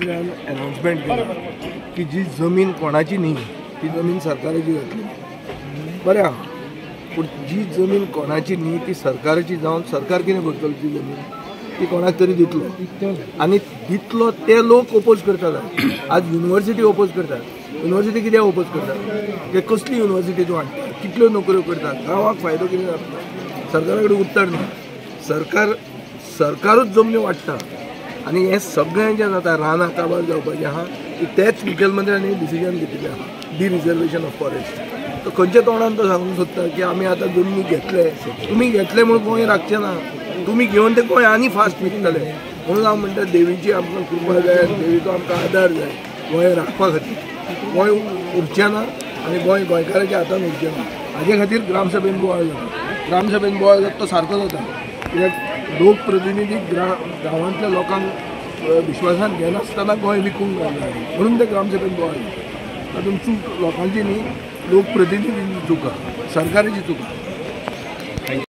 Announcement केली की जी जमीन कोणाची न्ही ती जमीन सरकाराची जातली. बरें आहा, पूण जी जमीन कोणाची न्ही ती सरकाराची जावन सरकार कितें करतलो ती जमीन ती कोणाक तरी दितलो आनी दितलो ते लोक ओपोज करतात. आज युनिवर्सिटी ओपोज करतात. युनिवर्सिटी कित्याक ओपोज करतात? ते कसली युनिवर्सिटी तूं हाडटा, कितल्यो नोकऱ्यो करतात, गांवाक फायदो कितें जाता? सरकारा कडेन उत्तर ना. सरकारूच जमनी वाडटा आनी हें सगळें जें जाता रानां काबार जावपाचें आहा तेच मुखेलमंत्र्यांनी डिसिजन घेतिल्लें आहा, डी रिजर्वेशन ऑफ फॉरेस्ट. तो खंयच्या तोंडान तो सांगूंक सोदता की आमी आतां जमनी घेतले, तुमी घेतले म्हणून गोंय राखचें ना, तुमी घेवन ते गोंय आनी फास्ट विकतले. म्हणून हांव म्हणटा देवीची आमकां कृपा जाय, देवीचो आमकां आदार जाय गोंय राखपा खातीर. गोंय उरचें ना आनी गोंय गोंयकाराच्या हातान उरचें ना. हाजे खातीर ग्रामसभेन बोवाळ जाता. ग्रामसभेन बोवाळ जाता तो सारको जाता, कित्याक लोकप्रतिनिधी गांवांतल्या लोकांक विश्वासान घेनासतना गोंय विकूंक गावना म्हणून ते ग्रामसभेन बोवाळ जाता. तातूंत चूक लोकांची न्ही, लोकप्रतिनिधीची चूक आहा, सरकाराची चूक आहा.